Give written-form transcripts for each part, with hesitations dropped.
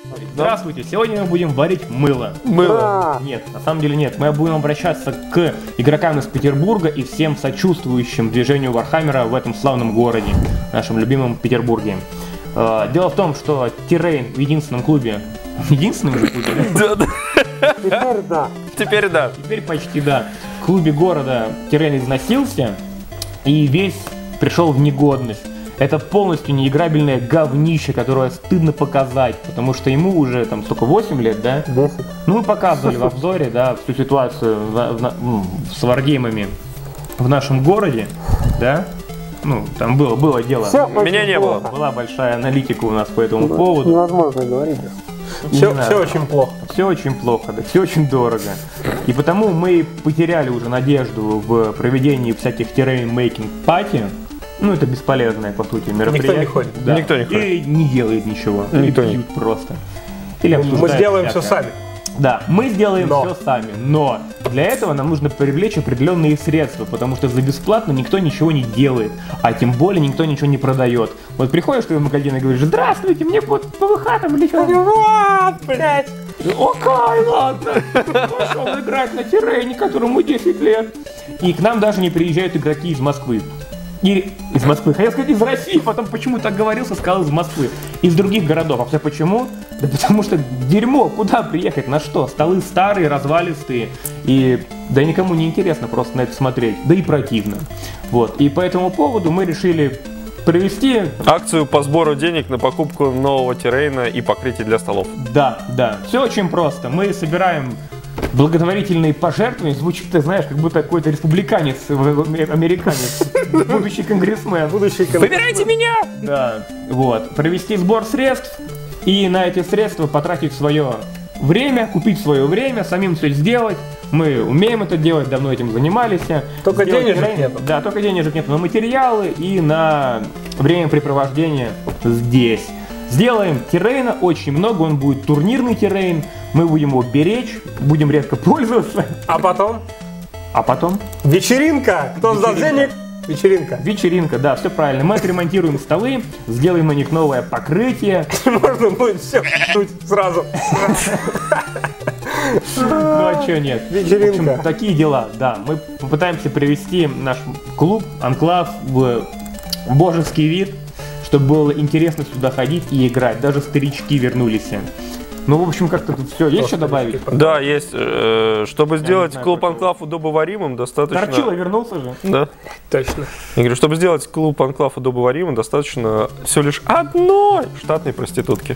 Здравствуйте, сегодня мы будем варить мыло. Мыло? Нет, на самом деле нет. Мы будем обращаться к игрокам из Петербурга и всем сочувствующим движению Вархаммера в этом славном городе, нашем любимом Петербурге. Дело в том, что Террейн в единственном клубе... Единственном клубе? Да. Теперь да. Теперь да. Теперь почти да. В клубе города Террейн износился и весь пришел в негодность. Это полностью неиграбельное говнище, которое стыдно показать, потому что ему уже там столько 8 лет, да? 10. Ну, мы показывали в обзоре, да, всю ситуацию с варгеймами в нашем городе, да? Ну, там было дело. Все Меня не было. Была большая аналитика у нас по этому поводу. Невозможно говорить. Все очень плохо. Все очень плохо, да, все очень дорого. И потому мы потеряли уже надежду в проведении всяких террейн-мейкинг пати. Ну, это бесполезное, по сути, мероприятие. Никто не ходит. Да. Никто не ходит. И не делает ничего. Никто и не. пьют просто. Или Мы сделаем все сами. Да, мы сделаем все сами, но для этого нам нужно привлечь определенные средства, потому что за бесплатно никто ничего не делает, а тем более никто ничего не продает. Вот приходишь ты в магазин и говоришь: здравствуйте, мне вот ПВХ там или что? Вот, блядь! Окей, ладно. Пошел играть на Террейне, которому 10 лет. И к нам даже не приезжают игроки из Москвы. И из Москвы, хотел сказать из России, потом почему так говорился, сказал из Москвы. Из других городов. А все почему? Да потому что дерьмо, куда приехать, на что? Столы старые, развалистые. И да никому не интересно просто на это смотреть. Да и противно. Вот. И по этому поводу мы решили провести акцию по сбору денег на покупку нового террейна и покрытия для столов. Да, да. Все очень просто. Мы собираем благотворительные пожертвования. Звучит, ты знаешь, как будто какой-то республиканец, американец, будущий конгрессмен. Выбирайте меня! Да, вот. Провести сбор средств и на эти средства потратить свое время, купить свое время, самим все сделать. Мы умеем это делать, давно этим занимались. Только денежек нет. Да, только денежек нет на материалы и на времяпрепровождение здесь. Сделаем террейна очень много, он будет турнирный террейн, мы будем его беречь, будем редко пользоваться. А потом? А потом? Вечеринка! Кто сдаст денег? Вечеринка. Вечеринка, да, все правильно. Мы отремонтируем столы, сделаем на них новое покрытие. Можно будет все сразу. Ну а что нет? Вечеринка. В общем, такие дела, да. Мы попытаемся привести наш клуб, анклав в божеский вид, чтобы было интересно сюда ходить и играть. Даже старички вернулись. Ну, в общем, как-то тут все. Есть что добавить? Да, есть. Чтобы сделать клуб Анклав удобоваримым, достаточно... Торчило вернулся же. Да. Точно. Я говорю, чтобы сделать клуб Анклав удобоваримым, достаточно всего лишь одной штатной проститутки.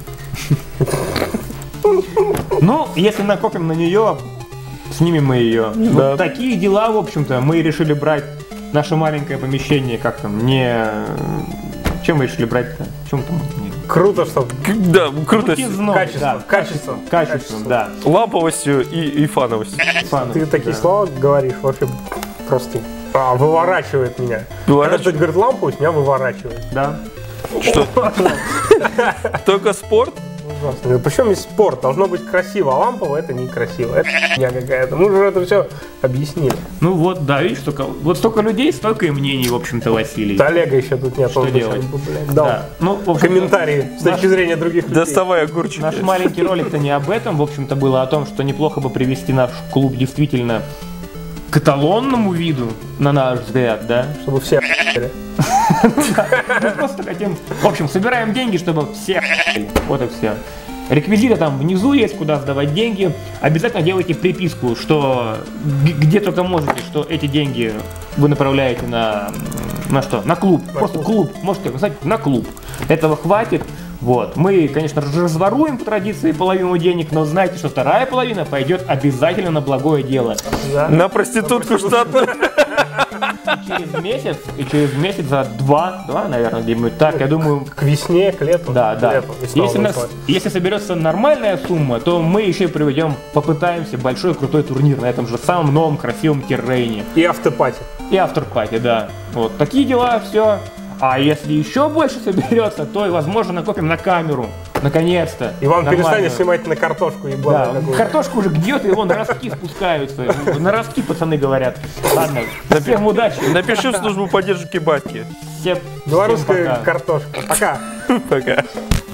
Ну, если накопим на нее, снимем мы ее. Да. Вот такие дела, в общем-то. Мы решили брать наше маленькое помещение, как там, не... Чем мы решили брать-то? Чем там? Круто, что... Да, круто. Качеством, да. Ламповостью и фановостью. Ты такие слова говоришь, вообще просто выворачивает меня. Когда кто-то говорит ламповость, меня выворачивает. Да. Что? Только спорт? Ужасно. Причем есть спорт, должно быть красиво, а лампово это некрасиво. Это фигня какая-то. Мы уже это все объяснили. Ну вот, да, видишь, вот столько людей, столько и мнений, в общем-то, Василий. Да, Олега еще тут нет. Что делать? Да. Ну, в общем, комментарии с точки зрения других людей. Доставай огурчики. Наш маленький ролик-то не об этом, в общем-то, было о том, что неплохо бы привести наш клуб действительно к эталонному виду, на наш взгляд, да? Чтобы все охуели. Мы просто хотим... В общем, собираем деньги, чтобы все охуели. Вот и все. Реквизиты там внизу есть, куда сдавать деньги. Обязательно делайте приписку, что где только можете, что эти деньги вы направляете на что? На клуб. Просто клуб. Можете написать на клуб. Этого хватит. Вот. Мы, конечно, разворуем по традиции половину денег, но знайте, что вторая половина пойдет обязательно на благое дело. Да. На проститутку штатную. И через месяц, за два, наверное, где-нибудь так, я думаю... К весне, к лету. Да, да. Если соберется нормальная сумма, то мы еще попытаемся большой крутой турнир на этом же самом новом красивом террейне. И автопати. И авторпати, да. Вот такие дела, все. А если еще больше соберется, то, возможно, накопим на камеру. Наконец-то. И вам перестанет снимать на картошку и да, картошку уже гнет, и вон ростки спускаются. На ростки пацаны говорят. Ладно, всем удачи. Напиши в службу поддержки батьки. Белорусская картошка. Пока. Пока.